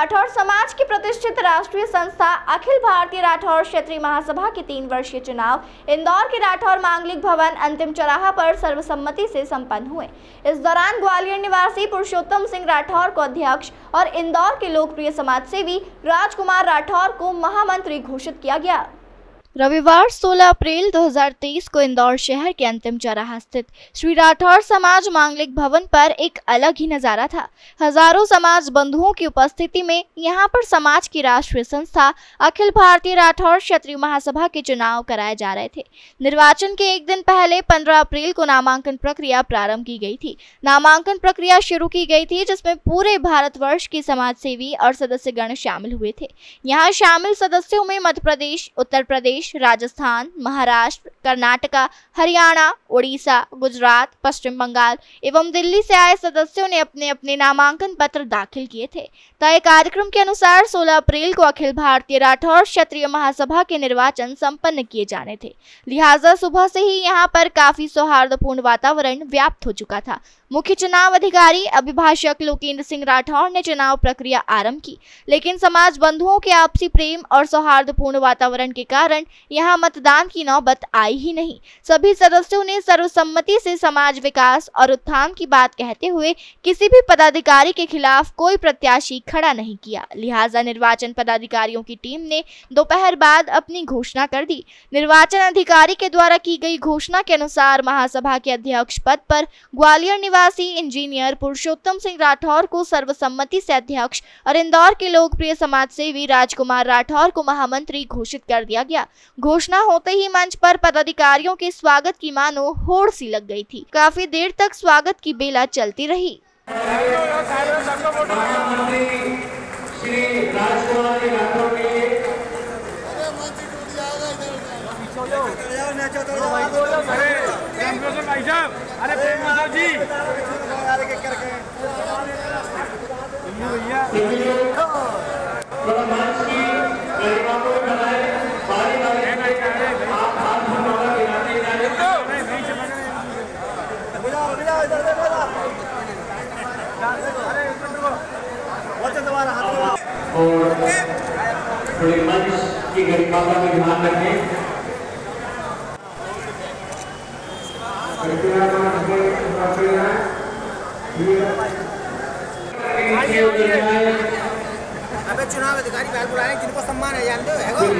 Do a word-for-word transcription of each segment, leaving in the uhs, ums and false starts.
राठौर समाज की प्रतिष्ठित राष्ट्रीय संस्था अखिल भारतीय राठौर क्षेत्रीय महासभा के तीन वर्षीय चुनाव इंदौर के राठौर मांगलिक भवन अंतिम चौराहा पर सर्वसम्मति से संपन्न हुए। इस दौरान ग्वालियर निवासी पुरुषोत्तम सिंह राठौर को अध्यक्ष और इंदौर के लोकप्रिय समाजसेवी राजकुमार राठौर को महामंत्री घोषित किया गया। रविवार सोलह अप्रैल दो हज़ार तेईस को इंदौर शहर के अंतिम चौराहा स्थित श्री राठौर समाज मांगलिक भवन पर एक अलग ही नजारा था। हजारों समाज बंधुओं की उपस्थिति में यहां पर समाज की राष्ट्रीय संस्था अखिल भारतीय राठौर क्षेत्रीय महासभा के चुनाव कराए जा रहे थे। निर्वाचन के एक दिन पहले पंद्रह अप्रैल को नामांकन प्रक्रिया प्रारंभ की गई थी। नामांकन प्रक्रिया शुरू की गई थी जिसमें पूरे भारतवर्ष के समाज सेवी और सदस्यगण शामिल हुए थे। यहाँ शामिल सदस्यों में मध्य प्रदेश, उत्तर प्रदेश, राजस्थान, महाराष्ट्र, कर्नाटका, हरियाणा, उड़ीसा, गुजरात, पश्चिम बंगाल एवं दिल्ली से आए सदस्यों ने अपने अपने नामांकन पत्र दाखिल किए थे। तय कार्यक्रम के अनुसार सोलह अप्रैल को अखिल भारतीय राठौर क्षेत्रीय महासभा के निर्वाचन संपन्न किए जाने थे। लिहाजा सुबह से ही यहां पर काफी सौहार्दपूर्ण वातावरण व्याप्त हो चुका था। मुख्य चुनाव अधिकारी अभिभाषक लोकेंद्र सिंह राठौर ने चुनाव प्रक्रिया आरंभ की, लेकिन समाज बंधुओं के आपसी प्रेम और सौहार्दपूर्ण वातावरण के कारण यहां मतदान की नौबत आई ही नहीं। सभी सदस्यों ने सर्वसम्मति से समाज विकास और उत्थान की बात कहते हुए किसी भी पदाधिकारी के खिलाफ कोई प्रत्याशी खड़ा नहीं किया। लिहाजा निर्वाचन पदाधिकारियों की टीम ने दोपहर बाद अपनी घोषणा कर दी। निर्वाचन अधिकारी के द्वारा की गई घोषणा के अनुसार महासभा के अध्यक्ष पद पर ग्वालियर निवासी इंजीनियर पुरुषोत्तम सिंह राठौर को सर्वसम्मति से अध्यक्ष और इंदौर के लोकप्रिय समाजसेवी राजकुमार राठौर को महामंत्री घोषित कर दिया गया। घोषणा होते ही मंच पर पदाधिकारियों के स्वागत की मानो होड़ सी लग गई थी। काफी देर तक स्वागत की बेला चलती रही। और थोड़ी मंच की गरिमा का भी ध्यान रखें। अबे चुनाव अधिकारी बाहर बुलाए जिनको सम्मान है जानते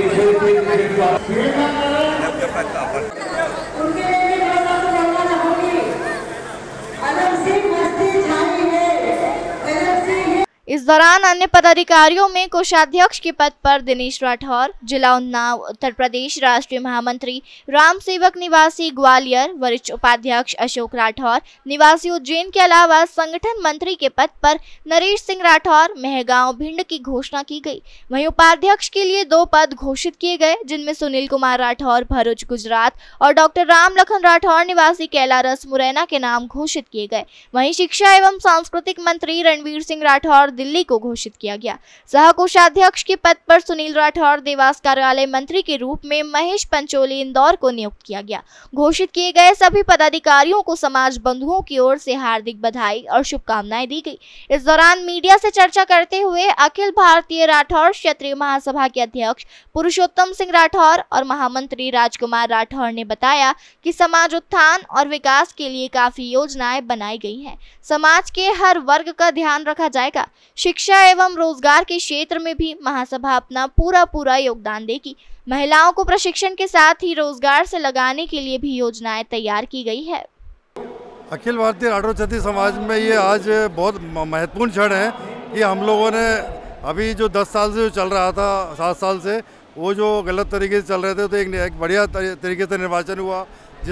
इस दौरान अन्य पदाधिकारियों में कोषाध्यक्ष के पद पर दिनेश राठौर, जिला उन्नाव उत्तर प्रदेश राष्ट्रीय महामंत्री राम सेवक निवासी ग्वालियर, वरिष्ठ उपाध्यक्ष अशोक राठौर निवासी उज्जैन के अलावा संगठन मंत्री के पद पर नरेश सिंह राठौर मेहगांव भिंड की घोषणा की गई। वहीं उपाध्यक्ष के लिए दो पद घोषित किए गए, जिनमें सुनील कुमार राठौर भरूच गुजरात और डॉक्टर राम लखन राठौर निवासी कैलारस मुरैना के नाम घोषित किए गए। वहीं शिक्षा एवं सांस्कृतिक मंत्री रणवीर सिंह राठौर दिल्ली को घोषित किया गया। सह कोषाध्यक्ष के पद पर सुनील राठौर देवास कार्यालय मंत्री के रूप में महेश पंचोली इंदौर को नियुक्त किया गया। घोषित किए गए सभी पदाधिकारियों को समाज बंधुओं की ओर से हार्दिक बधाई और शुभकामनाएं दी गई। इस दौरान मीडिया से चर्चा करते हुए अखिल भारतीय राठौर क्षेत्रीय महासभा के अध्यक्ष पुरुषोत्तम सिंह राठौर और महामंत्री राजकुमार राठौर ने बताया कि समाज उत्थान और विकास के लिए काफी योजनाएं बनाई गई हैं। समाज के हर वर्ग का ध्यान रखा जाएगा। शिक्षा एवं रोजगार के क्षेत्र में भी महासभा अपना पूरा पूरा योगदान देगी। महिलाओं को प्रशिक्षण के साथ ही रोजगार से लगाने के लिए भी योजनाएं तैयार की गई है। अखिल भारतीय राठौर क्षेत्रीय समाज में ये आज बहुत महत्वपूर्ण क्षण है कि हम लोगों ने अभी जो दस साल से जो चल रहा था, सात साल से वो जो गलत तरीके से चल रहे थे, तो एक, एक बढ़िया तरीके से निर्वाचन हुआ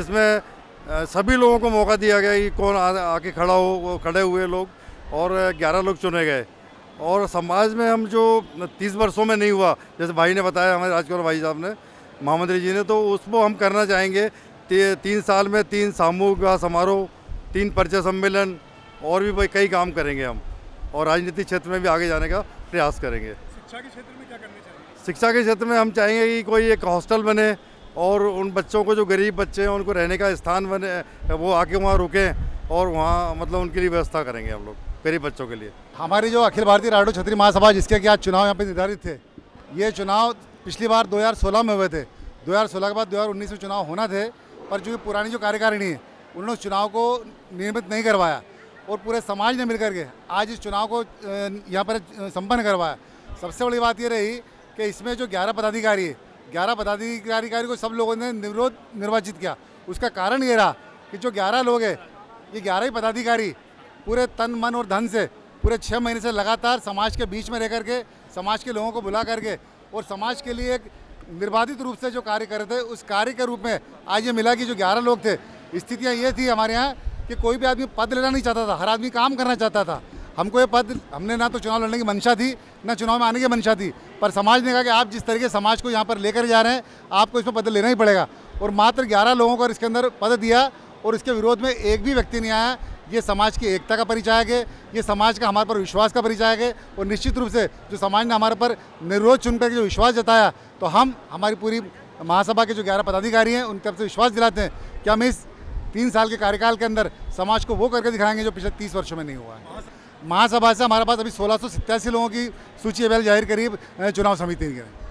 जिसमें सभी लोगों को मौका दिया गया कि कौन आ, आके खड़ा हो। वो खड़े हुए लोग और ग्यारह लोग चुने गए। और समाज में हम जो तीस वर्षों में नहीं हुआ, जैसे भाई ने बताया, हमारे राजकुमार भाई साहब ने, महामंत्री जी ने, तो उसको हम करना चाहेंगे। ती, तीन साल में तीन सामूहिक विवाह समारोह, तीन परिचय सम्मेलन और भी कई काम करेंगे हम, और राजनीतिक क्षेत्र में भी आगे जाने का प्रयास करेंगे। शिक्षा के क्षेत्र में क्या करना चाहिए? शिक्षा के क्षेत्र में हम चाहेंगे कि कोई एक हॉस्टल बने और उन बच्चों को, जो गरीब बच्चे हैं, उनको रहने का स्थान बने, वो आके वहाँ रुकें और वहाँ मतलब उनके लिए व्यवस्था करेंगे हम लोग। गरीब बच्चों के लिए। हमारी जो अखिल भारतीय राठौर क्षत्रिय महासभा, जिसके कि आज चुनाव यहाँ पे निर्धारित थे, ये चुनाव पिछली बार दो हज़ार सोलह में हुए थे। दो हज़ार सोलह के बाद दो हज़ार उन्नीस में चुनाव होना थे, पर चूँकि पुरानी जो कार्यकारिणी है उन्होंने उस चुनाव को नियमित नहीं करवाया और पूरे समाज ने मिलकर के आज इस चुनाव को यहाँ पर संपन्न करवाया। सबसे बड़ी बात ये रही कि इसमें जो ग्यारह पदाधिकारी है, ग्यारह पदाधिकारी को सब लोगों ने निर्विरोध निर्वाचित किया। उसका कारण ये रहा कि जो ग्यारह लोग हैं, ये ग्यारह ही पदाधिकारी पूरे तन मन और धन से पूरे छः महीने से लगातार समाज के बीच में रह करके, समाज के लोगों को बुला करके और समाज के लिए एक निर्बाधित रूप से जो कार्य कर रहे थे, उस कार्य के रूप में आज ये मिला कि जो ग्यारह लोग थे, स्थितियाँ ये थी हमारे यहाँ कि कोई भी आदमी पद लेना नहीं चाहता था, हर आदमी काम करना चाहता था। हमको ये पद, हमने ना तो चुनाव लड़ने की मंशा थी, ना चुनाव में आने की मंशा थी, पर समाज ने कहा कि आप जिस तरीके समाज को यहाँ पर लेकर जा रहे हैं, आपको इसमें पद लेना ही पड़ेगा। और मात्र ग्यारह लोगों को इसके अंदर पद दिया और इसके विरोध में एक भी व्यक्ति नहीं आया। ये समाज की एकता का परिचायक है, ये समाज का हमारे पर विश्वास का परिचायक है। और निश्चित रूप से जो समाज ने हमारे पर निर्विरोध चुनकर जो विश्वास जताया, तो हम हमारी पूरी महासभा के जो ग्यारह पदाधिकारी हैं उनकी तरफ से विश्वास दिलाते हैं कि हम इस तीन साल के कार्यकाल के अंदर समाज को वो करके दिखाएंगे जो पिछले तीस वर्षों में नहीं हुआ है। महासभा से हमारे पास अभी सोलह सौ सत्तासी लोगों की सूची अवेल जाहिर करी चुनाव समिति ने।